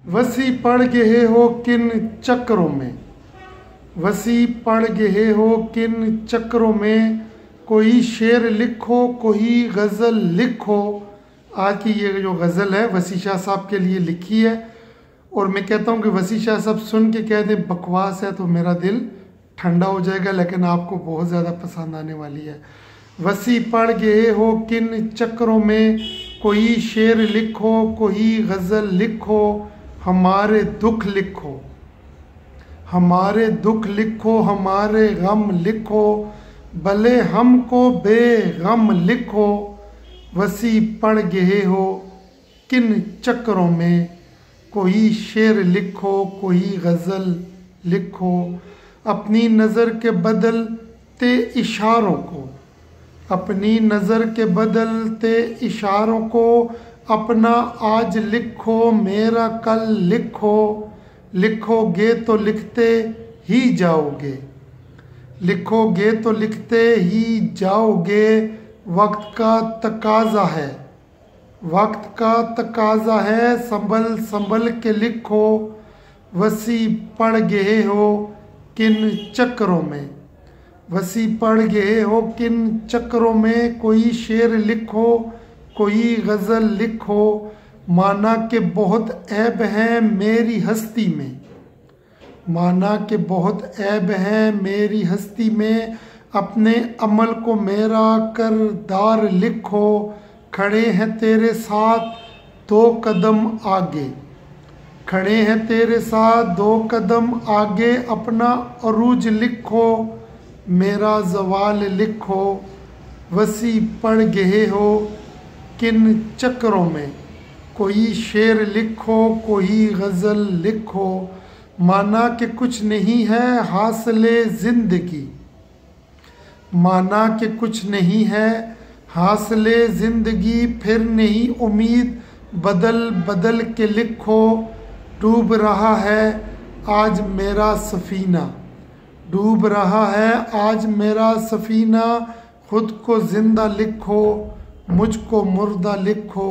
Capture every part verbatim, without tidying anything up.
वसी पड़ गए हो किन चक्रों में, वसी पड़ गए हो किन चक्रों में, कोई शेर लिखो कोई गज़ल लिखो। आज की ये जो गज़ल है वसी शाह साहब के लिए लिखी है, और मैं कहता हूँ कि वसी शाह साहब सुन के कह दें बकवास है तो मेरा दिल ठंडा हो जाएगा, लेकिन आपको बहुत ज़्यादा पसंद आने वाली है। वसी पड़ गए हो किन चक्रों में, कोई शेर लिखो कोई गज़ल लिखो, हमारे दुख लिखो हमारे दुख लिखो, हमारे गम लिखो, भले हमको बेगम लिखो। वसी पड़ गए हो किन चक्रों में, कोई शेर लिखो कोई गज़ल लिखो। अपनी नज़र के बदलते इशारों को, अपनी नज़र के बदलते इशारों को, अपना आज लिखो मेरा कल लिखो। लिखोगे तो लिखते ही जाओगे, लिखोगे तो लिखते ही जाओगे। वक्त का तकाज़ा है, वक्त का तकाज़ा है, संभल संभल के लिखो। वसी पड़ गए हो किन चक्रों में, वसी पड़ गए हो किन चक्रों में, कोई शेर लिखो कोई गज़ल लिखो। माना कि बहुत ऐब है मेरी हस्ती में, माना कि बहुत ऐब है मेरी हस्ती में, अपने अमल को मेरा करदार लिखो। खड़े हैं तेरे साथ दो कदम आगे, खड़े हैं तेरे साथ दो कदम आगे, अपना अरूज लिखो मेरा ज़वाल लिखो। वसी पड़ गए हो किन चक्रों में, कोई शेर लिखो कोई गज़ल लिखो। माना कि कुछ नहीं है हासिले ज़िंदगी, माना कि कुछ नहीं है हासिले ज़िंदगी, फिर नहीं उम्मीद बदल बदल के लिखो। डूब रहा है आज मेरा सफ़ीना, डूब रहा है आज मेरा सफ़ीना, खुद को ज़िंदा लिखो मुझको मुर्दा लिखो।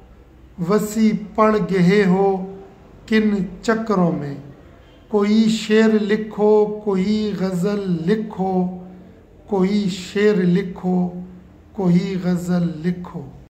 वसी पड़ गए हो किन चक्रों में, कोई शेर लिखो कोई गज़ल लिखो, कोई शेर लिखो कोई गज़ल लिखो।